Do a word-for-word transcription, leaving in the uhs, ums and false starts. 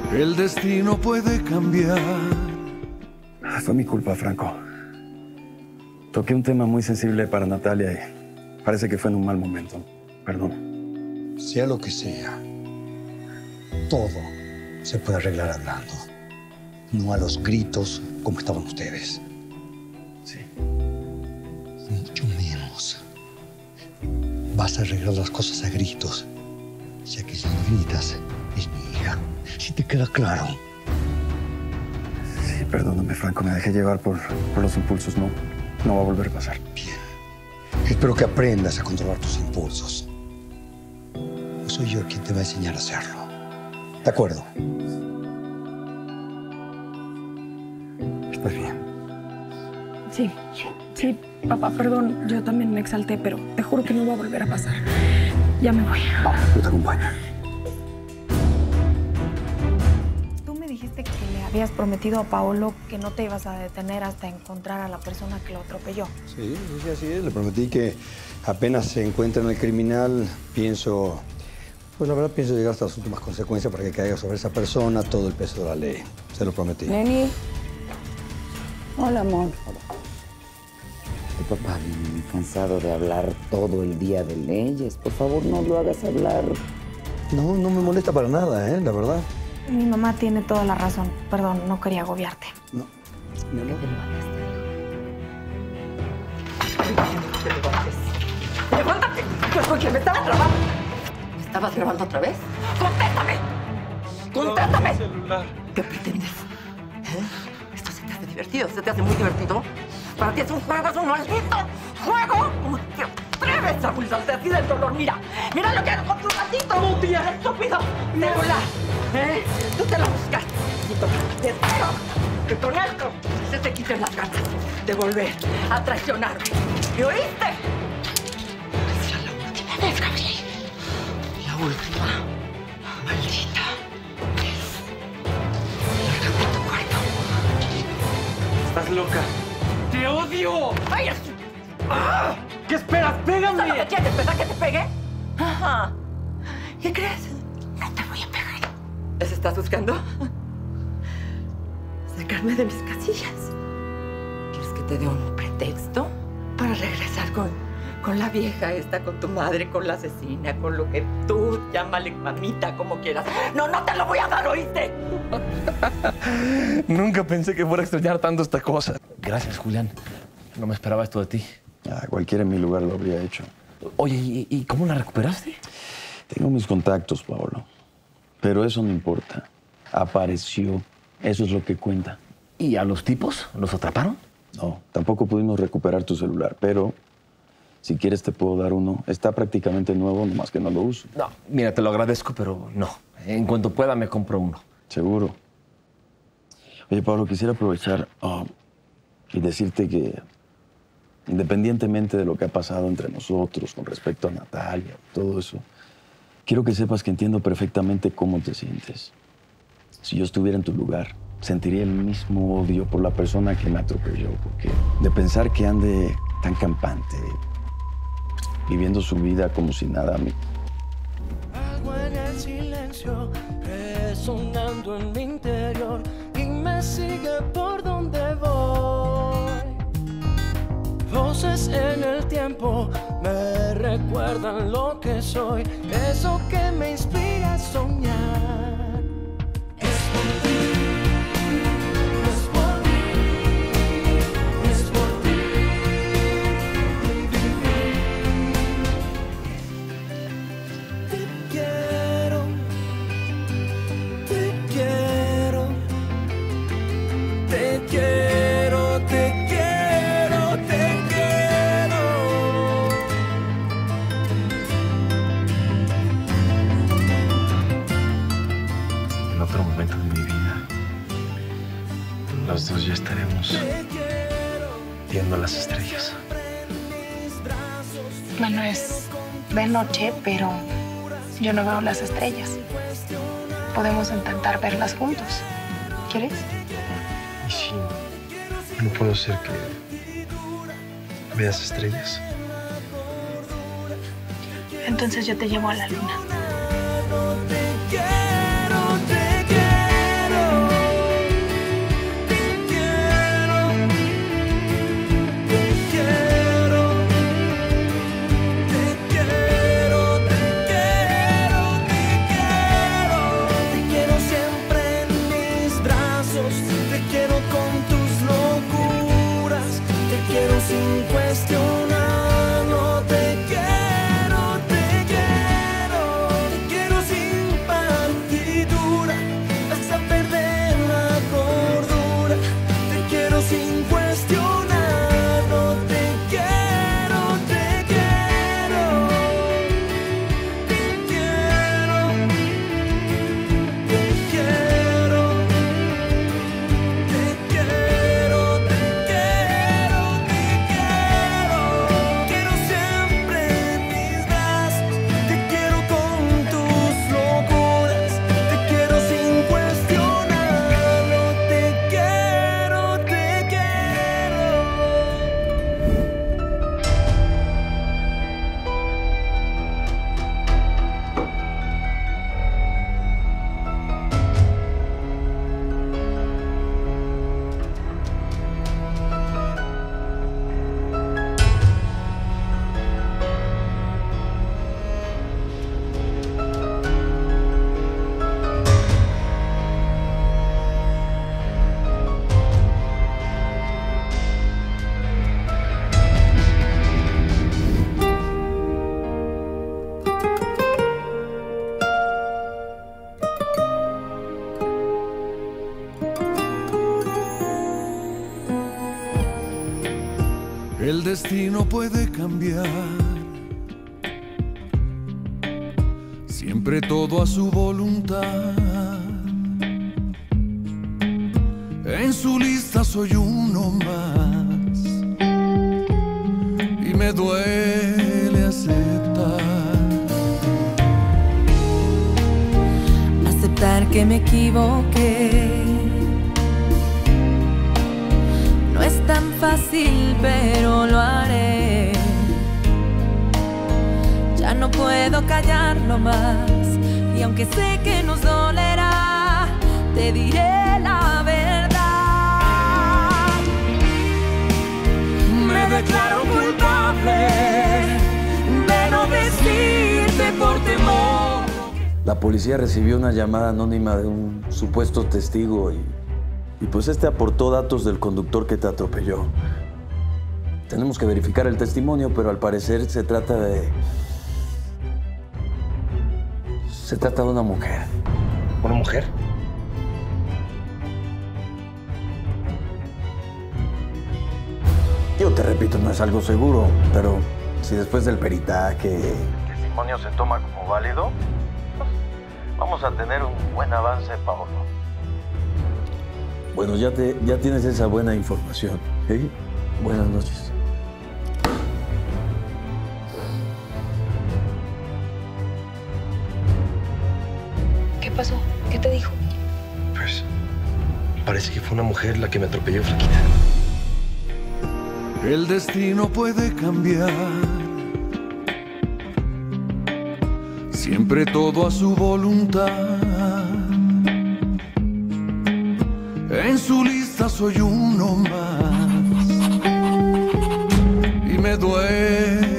el destino puede cambiar. Fue mi culpa, Franco. Toqué un tema muy sensible para Natalia y parece que fue en un mal momento. Perdón. Sea lo que sea, todo se puede arreglar hablando. No a los gritos como estaban ustedes. Sí. Mucho menos. Vas a arreglar las cosas a gritos. Ya que si no gritas, es mi hija. Si te queda claro. Sí, perdóname, Franco. Me dejé llevar por, por los impulsos. No, no va a volver a pasar. Bien. Espero que aprendas a controlar tus impulsos. No soy yo quien te va a enseñar a hacerlo. ¿De acuerdo? ¿Estás bien? Sí, sí, papá, perdón. Yo también me exalté, pero te juro que no va a volver a pasar. Ya me voy. Vamos, yo te acompaño. Tú me dijiste que le habías prometido a Paolo que no te ibas a detener hasta encontrar a la persona que lo atropelló. Sí, sí, así es. Le prometí que apenas se encuentre en el criminal, pienso... Pues la verdad pienso llegar hasta las últimas consecuencias para que caiga sobre esa persona todo el peso de la ley. Se lo prometí. Neni. Hola, amor. Tu papá viene muy cansado de hablar todo el día de leyes. Por favor, no lo hagas hablar. No, no me molesta para nada, ¿eh? La verdad. Mi mamá tiene toda la razón. Perdón, no quería agobiarte. No. No lo ¡Levántate! Yo soy quien me estaba grabando. ¿Me estabas grabando otra vez? ¡Contéstame! ¡Contéstame! Celular. ¿Qué pretendes? ¿Eh? ¿Esto se te hace divertido? ¿Se te hace muy divertido? ¿Para ti es un juego? ¿Es un maldito juego? ¿Cómo te atreves a burlarte así del dolor? Mira, mira lo que hago con tu gatito. ¡No, tía! ¡Estúpido! ¡Celular! ¿Eh? Tú te lo buscaste. Te espero que con esto se te quiten las ganas de volver a traicionarme. ¿Me oíste? Esa es la última vez, Gabriel. La última. Maldita. Lárgate a tu cuarto. Estás loca. ¡Te odio! ¡Ay, es... ¡Ah! ¿Qué esperas? ¡Pégame! ¿Sabes lo que quieres? ¿Pensar que te pegue? Ajá. ¿Qué crees? No te voy a pegar. ¿Les estás buscando? Sacarme de mis casillas. ¿Quieres que te dé un pretexto para regresar con, con la vieja esta, con tu madre, con la asesina, con lo que tú llámale mamita, como quieras? No, no te lo voy a dar, ¿oíste? Nunca pensé que fuera a extrañar tanto esta cosa. Gracias, Julián. No me esperaba esto de ti. Ah, cualquiera en mi lugar lo habría hecho. Oye, ¿y, y cómo la recuperaste? Tengo mis contactos, Paolo. Pero eso no importa. Apareció. Eso es lo que cuenta. ¿Y a los tipos? ¿Los atraparon? No, tampoco pudimos recuperar tu celular, pero si quieres te puedo dar uno. Está prácticamente nuevo, nomás que no lo uso. No, mira, te lo agradezco, pero no. En cuanto pueda me compro uno. Seguro. Oye, Pablo, quisiera aprovechar uh, y decirte que independientemente de lo que ha pasado entre nosotros con respecto a Natalia, todo eso, quiero que sepas que entiendo perfectamente cómo te sientes. Si yo estuviera en tu lugar, sentiría el mismo odio por la persona que me atropelló, porque de pensar que ande tan campante, viviendo su vida como si nada a mí. Algo en el silencio resonando en mi interior y me sigue por donde voy. Voces en el tiempo me recuerdan lo que soy, eso que me inspira a soñar. En otro momento de mi vida, los dos ya estaremos viendo las estrellas. Bueno, es de noche, pero yo no veo las estrellas. Podemos intentar verlas juntos. ¿Quieres? ¿Y si no puedo hacer que veas estrellas? Entonces yo te llevo a la luna. Te quiero, te quiero. El destino puede cambiar, siempre todo a su voluntad. En su lista soy uno más y me duele aceptar. Aceptar que me equivoqué no es tan fácil, pero lo haré. Ya no puedo callarlo más, y aunque sé que nos dolerá, te diré la verdad. Me declaro culpable de no decirte por temor. La policía recibió una llamada anónima de un supuesto testigo y, y pues este aportó datos del conductor que te atropelló. Tenemos que verificar el testimonio, pero al parecer se trata de... Se trata de una mujer. ¿Una mujer? Yo te repito, no es algo seguro, pero si después del peritaje el testimonio se toma como válido, pues vamos a tener un buen avance, Paolo. Bueno, ya, te, ya tienes esa buena información. ¿Eh? Buenas noches. ¿Qué pasó? ¿Qué te dijo? Pues parece que fue una mujer la que me atropelló, flaquita. El destino puede cambiar, siempre todo a su voluntad. En su lista soy uno más y me duele